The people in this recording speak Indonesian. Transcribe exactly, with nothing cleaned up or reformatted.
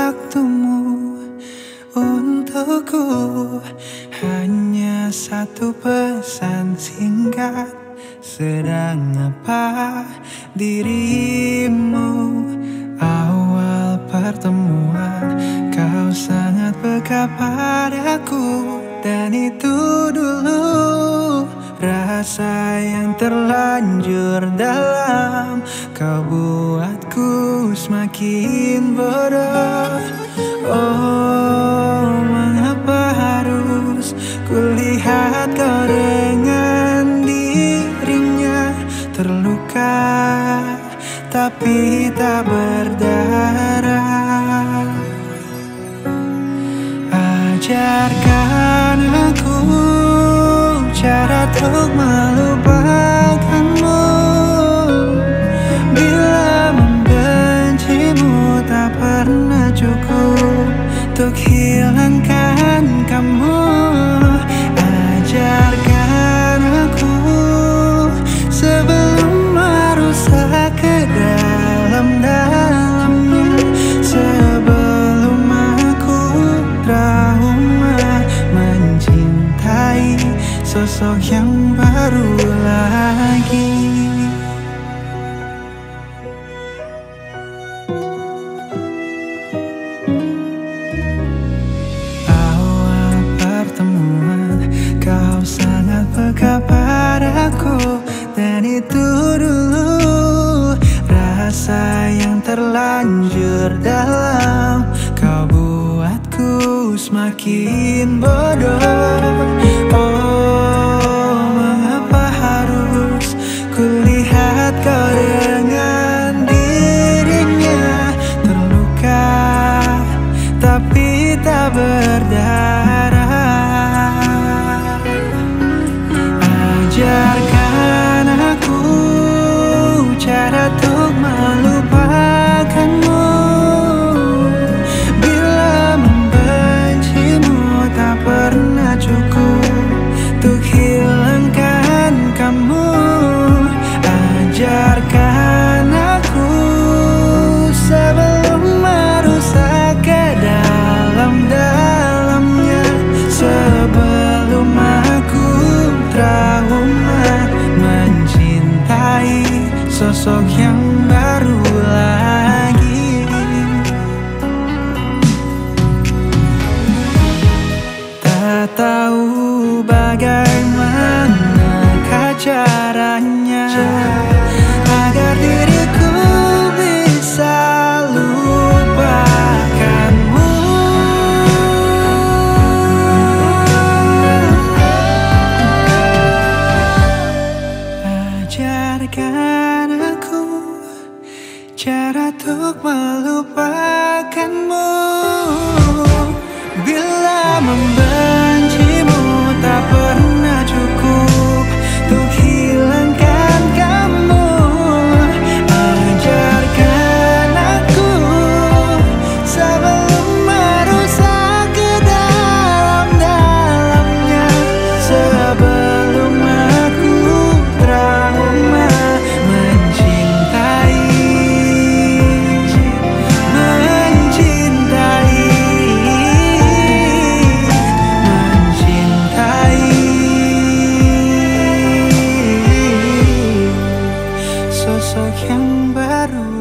waktumu untukku. Hanya satu pesan singkat, sedang apa dirimu? Awal pertemuan kau sangat peka padaku, dan itu dulu rasa yang terlanjur dalam. Kau buatku semakin bodoh. Oh, mengapa harus kulihat kau dengan dirinya, terluka tapi tak berdarah. Ajarkan aku cara untuk melupakanmu. Bila membencimu tak pernah cukup untuk hilangkan kamu. Ajarkan aku sebelum merusak ke dalam-dalamnya, sebelum aku trauma mencintai sosok yang baru lagi. Awal pertemuan kau sangat peka padaku, dan itu dulu rasa yang terlanjur dalam. Kau buatku semakin bodoh. Oh, mengapa harus kulihat kau dengan dirinya, terluka tapi tak berdarah. Ajarkan aku cara untuk melupakanmu. Bila membencimu tak pernah cukup untuk hilangkan kamu. Ajarkan aku sebelum merusak ke dalam-dalamnya, sebelum aku trauma mencintai sosok yang baru lagi. Tak tahu bagaimana caranya agar diriku bisa lupakanmu. Ajarkan aku cara untuk melupakanmu. Bila membencimu tak pernah cukup untuk hilangkan kamu. Ajarkan aku sebelum merusak ke dalam-dalamnya, sebelum aku trauma mencintai, mencintai, mencintai sosok yang baru